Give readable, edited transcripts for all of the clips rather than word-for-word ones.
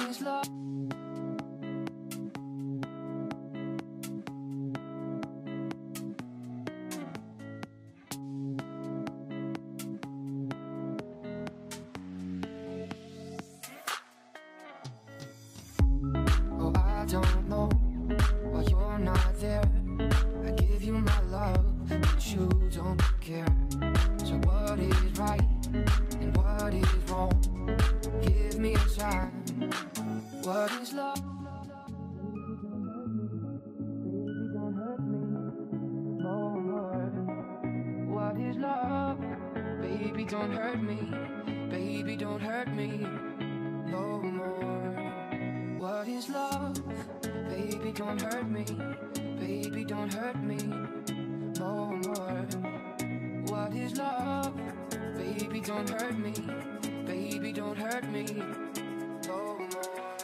is love? Oh, I don't know why you're not there. I give you my love, but you don't care. So what is right and what is wrong? Give me a sign. What is love? Baby, don't hurt me no more. What is love? Baby, don't hurt me. Baby, don't hurt me no more. What is love? Baby, don't hurt me. Baby, don't hurt me no more. What is love? Baby, don't hurt me. Baby, don't hurt me no more.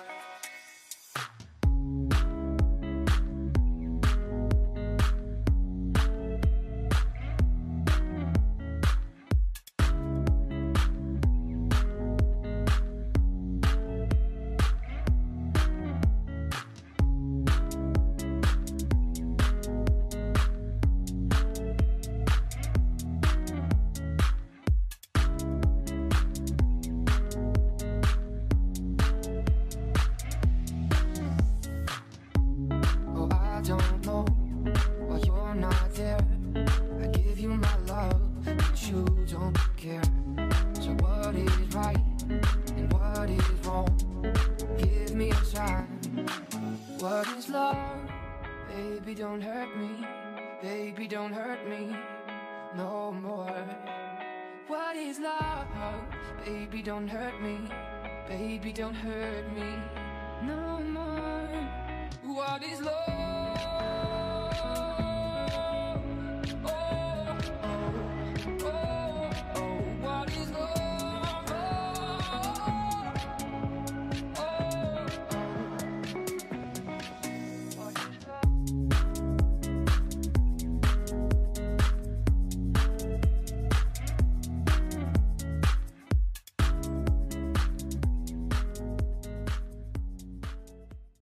So what is right and what is wrong? Give me a sign. What is love? Baby, don't hurt me. Baby, don't hurt me no more. What is love? Baby, don't hurt me. Baby, don't hurt me no more. What is love?